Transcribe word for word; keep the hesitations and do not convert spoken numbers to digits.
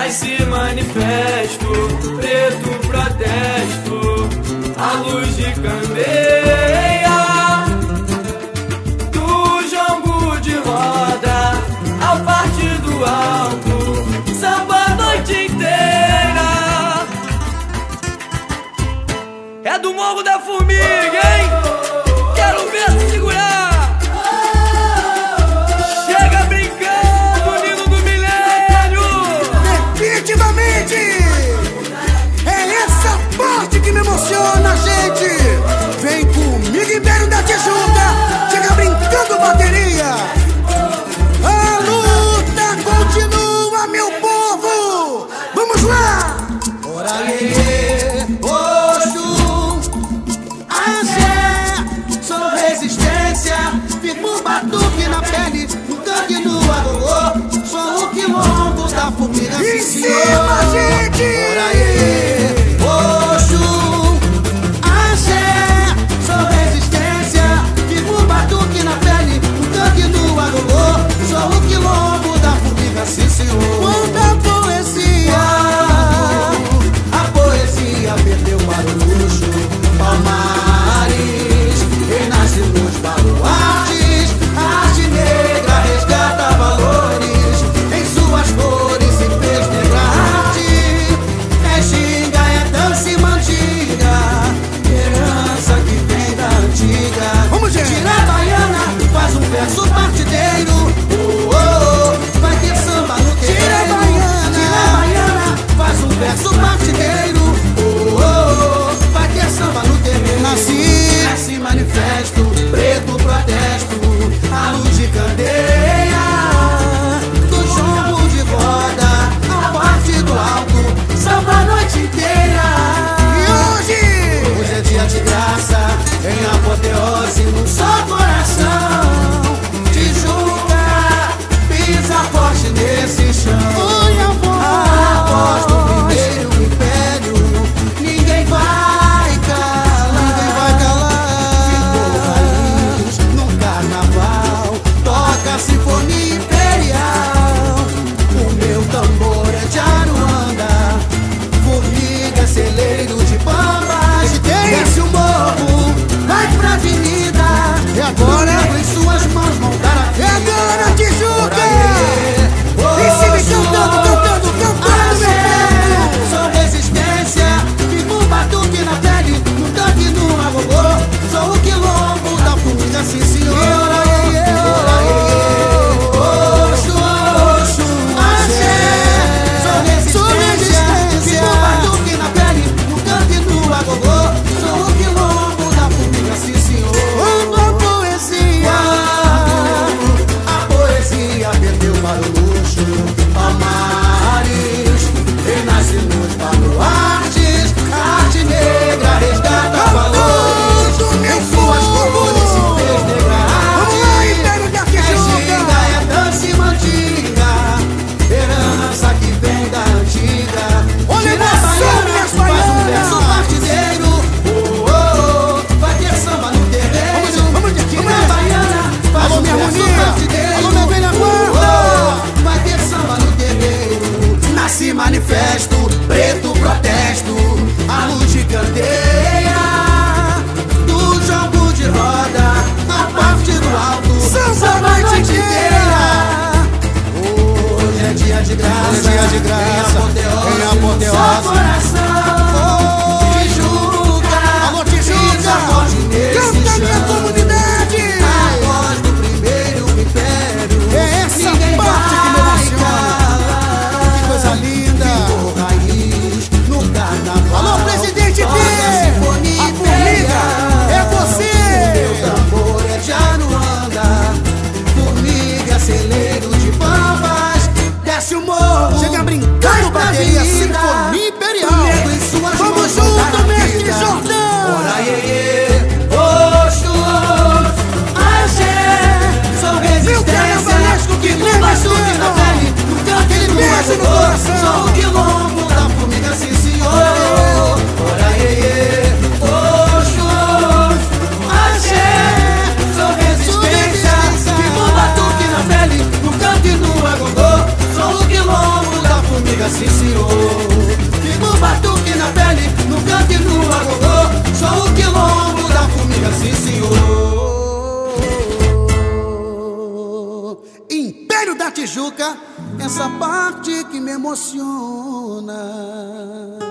Nasce manifesto, preto protesto, a luz de candeia do jongo de roda ao partido alto, samba a noite inteira. É do Morro da Formiga, hein? Quero ver se segurar. Chega brincando, Nino do Milênio. Definitivamente é essa parte que me emociona, gente. Vem comigo, Império da Tijuca. Chega brincando, bateria. A luta continua, meu povo. Vamos lá. Ora aí, Oxum, axé, sou resistência. Fico batuque na pele, no tanque no agogô. Sou o quilombo da formiga. Em cima, gente. Ora aí, Oxum, axé, sou resistência. Fico batuque na pele, no tanque no agogô. Sou o quilombo da formiga, sim senhor. Quanta poesia, a poesia perdeu para o luxo. Palmares renasce nos baluartes. A arte negra resgata valores em suas cores e fez negra arte. É ginga, é dança e mantiga, herança que vem da antiga. Vamos, gente. Tira a baiana, faz um verso partideiro. Oh, oh, oh, vai ter samba no terreiro. Tira a baiana, tira a baiana, faz um verso partideiro. Oh, oh, oh, vai ter samba no terreiro. Nasci, nasci manifesto, preto protesto, a luz de candeia do jongo de roda, a parte do alto, samba a noite inteira. E hoje, hoje é dia de graça, em apoteose num só coração. Tijuca pisa forte nesse chão. Oi, a voz, a voz do primeiro império, ninguém vai calar, ninguém vai calar. Ficou raiz no carnaval, toca a sinfonia imperial. O meu tambor é de Aruanda, formiga, celeiro de bambas. Desce o morro, vai pra avenida, e agora em suas mãos vão dar a vida. É agora, Tijuca! E se me cantando, cantando, cantando, meu povo. Sou resistência, fico um batuque na pele, no tanque no agogô. Sou o quilombo da formiga, sim senhora. Sou resistência, fico um batuque na pele, no tanque no agogô. Sou o quilombo da formiga, sim senhor. Quando a poesia, a poesia perdeu para o luxo. Palmares renasce nos baluartes, a arte negra resgata valores em suas cores se fez negra arte. É ginga, é dança e mantiga, herança que vem da antiga. Tira a baiana, faz um verso partideiro. Oh, oh, oh, vai ter samba no terreiro. Tira a baiana, faz um verso partideiro. Oh, oh, vai ter samba no terreiro. Nasce manifesto, preto protesto, a luz de candeia do jongo de roda, a parte do alto, samba a noite inteira. Hoje é dia de graça, hoje é dia de graça, em apoteose, só coração. Tijuca, alô Tijuca, canta minha comunidade. A voz do primeiro império, é essa parte que me emociona. Que coisa linda. Ficou raiz no carnaval. Alô, presidente B, a formiga é você. Meu tambor é de Aruanda, formiga, celeiro de bambas. Desce o morro, chega brincando, bateria, sinfonia imperial. sim senhor. Fico batuque na pele, no canto e no agogô. Sou o quilombo da formiga, sim senhor. Império da Tijuca, essa parte que me emociona.